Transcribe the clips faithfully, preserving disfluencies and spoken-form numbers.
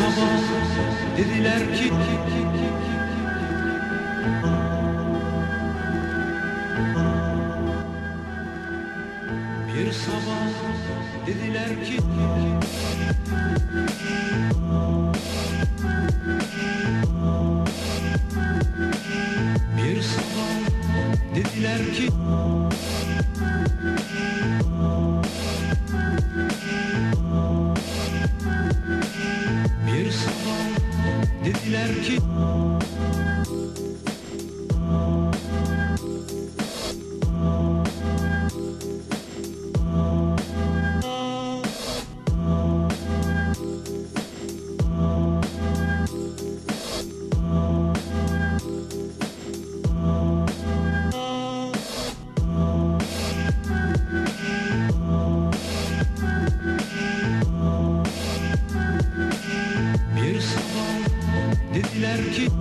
sabah dediler ki Bir sabah dediler ki Bir sabah dediler ki Bir sabah dediler ki Bir sabah dediler ki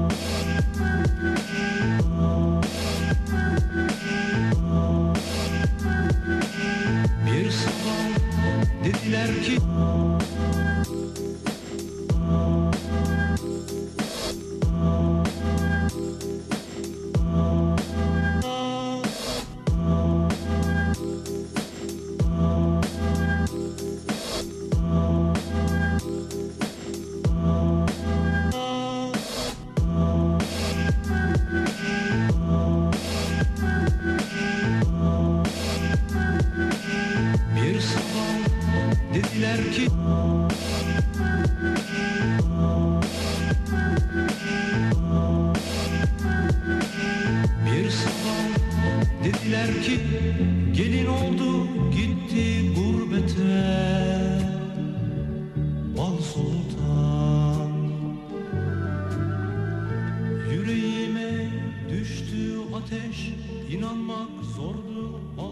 Bir sabah dediler ki Bir sabah dediler ki Bir sabah dediler ki gelin oldu gitti gurbete Bal Sultan. Yüreğime düştü ateş, inanmak zordu.